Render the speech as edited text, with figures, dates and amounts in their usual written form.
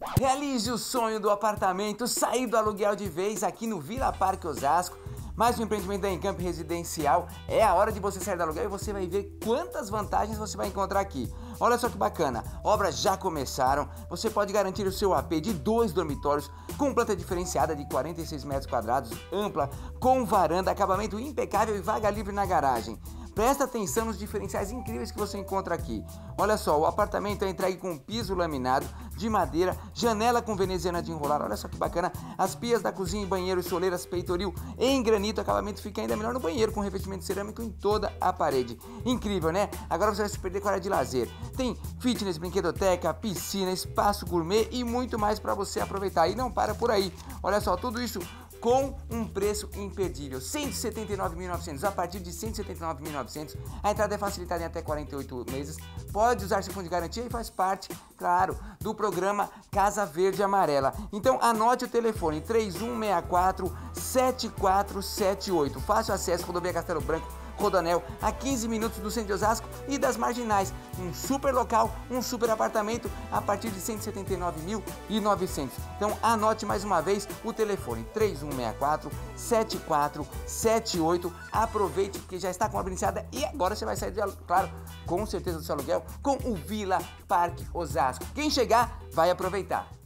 Realize o sonho do apartamento, sair do aluguel de vez aqui no Vila Parque Osasco. Mais um empreendimento da Encamp Residencial. É a hora de você sair do aluguel e você vai ver quantas vantagens você vai encontrar aqui. Olha só que bacana, obras já começaram. Você pode garantir o seu AP de 2 dormitórios com planta diferenciada de 46 metros quadrados, ampla, com varanda, acabamento impecável e vaga livre na garagem. Presta atenção nos diferenciais incríveis que você encontra aqui. Olha só, o apartamento é entregue com piso laminado de madeira, janela com veneziana de enrolar. Olha só que bacana, as pias da cozinha e banheiro, soleiras peitoril em granito. O acabamento fica ainda melhor no banheiro, com revestimento cerâmico em toda a parede. Incrível, né? Agora você vai se perder com a área de lazer. Tem fitness, brinquedoteca, piscina, espaço gourmet e muito mais para você aproveitar. E não para por aí. Olha só, tudo isso com um preço imperdível, R$ 179.900, a partir de R$ 179.900, a entrada é facilitada em até 48 meses, pode usar seu fundo de garantia e faz parte, claro, do programa Casa Verde Amarela. Então anote o telefone 3164-7478, fácil acesso, Rodovia Castelo Branco, Rodoanel, a 15 minutos do centro de Osasco e das Marginais. Um super local, um super apartamento a partir de R$ 179.900. Então anote mais uma vez o telefone 3164-7478. Aproveite porque já está com a obra iniciada e agora você vai sair, claro, com certeza do seu aluguel com o Vila Parque Osasco. Quem chegar vai aproveitar.